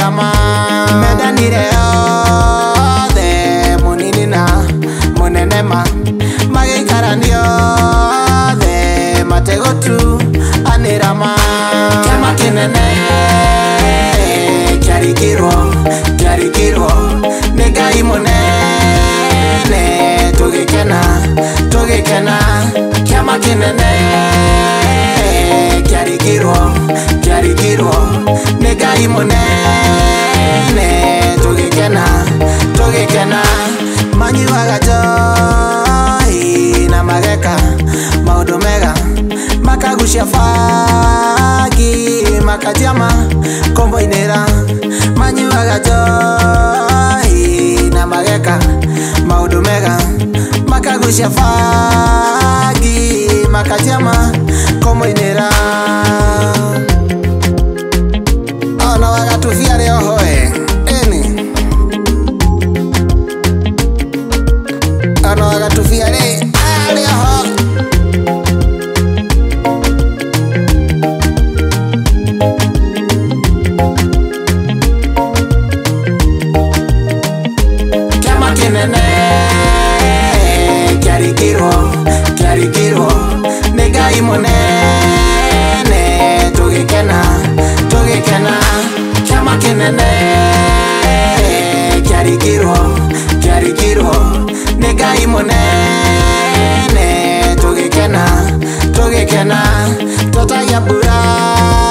anirama mendanire othe munini na munenema magikaranio othe mategotu anirama kiama kinene kiarigirwo ni Ngai munene tugikena kiama kinene kiarigirwo ni Ngai munene tugikena manyuaga joy na mageka maundu mega makagucia fagi makajama komboinera manyuaga joy na mageka maundu mega makagucia fagi makajama komboinera ona wagatufia leo hoe eni ona wagatufia leo ho kiama kinene kiarigirwo ni Ngai munene tugikena kiama kinene kiarigirwo ni Ngai munene tugikena tutagia mbura